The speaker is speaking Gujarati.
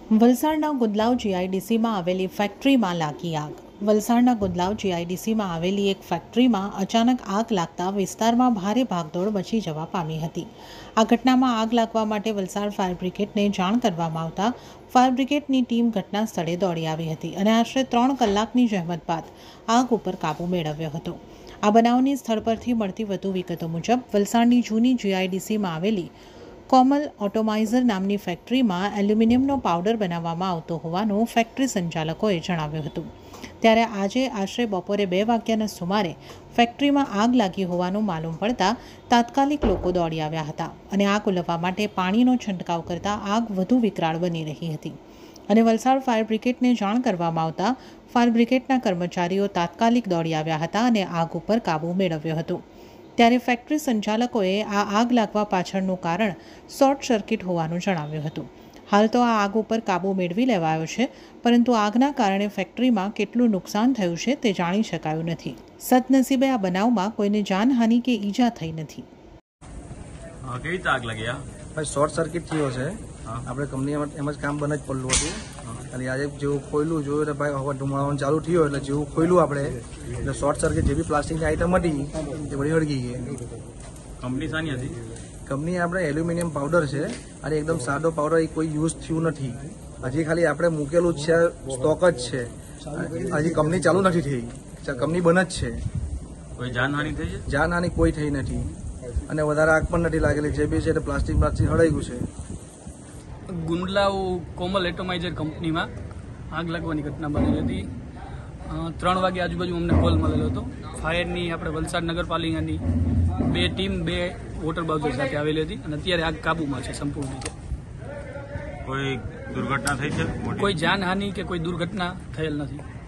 વલસાડના ગુંદલાવ જીઆઈડીસીમાં આવેલી ફેક્ટરીમાં લાગી આગ. વલસાડના ગુંદલાવ જીઆઈડીસીમાં આવેલી એક ફેક્ટરીમાં અચાનક આગ લાગતા વિસ્તારમાં ભારે ભાગદોડ મચી જવા પામી હતી. આ ઘટનામાં આગ લાગવા માટે વલસાડ ફાયર બ્રિગેડને જાણ કરવામાં આવતા ફાયર બ્રિગેડની ટીમ ઘટના સ્થળે દોડી આવી હતી અને આશરે 3 કલાકની જહેમત બાદ આગ ઉપર કાબૂ મેળવ્યો હતો. આ બનાવની સ્થળ પરથી મળતી વધુ વિગતો મુજબ વલસાડની જૂની જીઆઈડીસીમાં આવેલી કોમલ ઓટોમાઇઝર નામની ફેક્ટરીમાં એલ્યુમિનિયમનો પાવડર બનાવવામાં આવતો હોવાનું ફેક્ટરી સંચાલકોએ જણાવ્યું હતું. ત્યારે આજે આશરે બપોરે 2 વાગ્યાના સુમારે ફેક્ટરીમાં આગ લાગી હોવાનું માલુમ પડતા તાત્કાલિક લોકો દોડી આવ્યા હતા અને આગ ઓલવવા માટે પાણીનો છંટકાવ કરતા આગ વધુ વિકરાળ બની રહી હતી અને વલસાડ ફાયર બ્રિગેડને જાણ કરવામાં આવતા ફાયર બ્રિગેડના કર્મચારીઓ તાત્કાલિક દોડી આવ્યા હતા અને આગ ઉપર કાબૂ મેળવ્યો હતો. ત્યારે ફેક્ટરી સંચાલકોએ આ આગ લાગવા પાછળનું કારણ શોર્ટ સર્કિટ હોવાનું જણાવ્યું હતું. હાલ તો આ આગ ઉપર કાબૂ મેળવી લેવાયો છે, પરંતુ આગના કારણે ફેક્ટરીમાં કેટલું નુકસાન થયું છે તે જાણી શકાયું નથી. સદનસીબે આ બનાવમાં કોઈને જાનહાનિ કે ઈજા થઈ નથી. કેવી રીતે આગ લાગી? ભાઈ શોર્ટ સર્કિટ થયો છે. આપણે કંપનીમાં એમ જ કામ બંધ જ પડલું હતું અને આજે જેવું ખોયલું જોયું એટલે ભાઈ હવે ધુમાડવાનું ચાલુ થયું એટલે જેવું ખોયલું આપણે એટલે શોર્ટ સર્કિટ જે બી પ્લાસ્ટિકની આઈટમ હતી એ બધી હળગી ગઈ. કંપની શાની હતી? કંપની આપણે એલ્યુમિનિયમ પાવડર છે અને એકદમ સાદો પાવડર એ કોઈ યુઝ થયું નથી. હજી ખાલી આપણે મૂકેલું જ છે, સ્ટોક જ છે. હજી કંપની ચાલુ નથી થઈ, કંપની બંધ જ છે. કોઈ જાનહાનિ થઈ છે? જાનહાનિ કોઈ થઈ નથી અને વધારે આગ પણ નથી લાગેલી. જે બી છે પ્લાસ્ટિક હળાઈ ગયું છે. ગુંદલાવ કોમલ એટોમાઇઝર કંપનીમાં આગ લાગવાની ઘટના બનેલી હતી. 3 વાગે આજુબાજુ અમને કોલ મળેલો હતો. ફાયરની આપણે વલસાડ નગરપાલિકાની 2 ટીમ 2 વોટર બાઉઝર સાથે આવેલી હતી અને અત્યારે આગ કાબૂમાં છે સંપૂર્ણ રીતે. કોઈ દુર્ઘટના થઈ છે? કોઈ જાનહાનિ કે કોઈ દુર્ઘટના થયેલ નથી.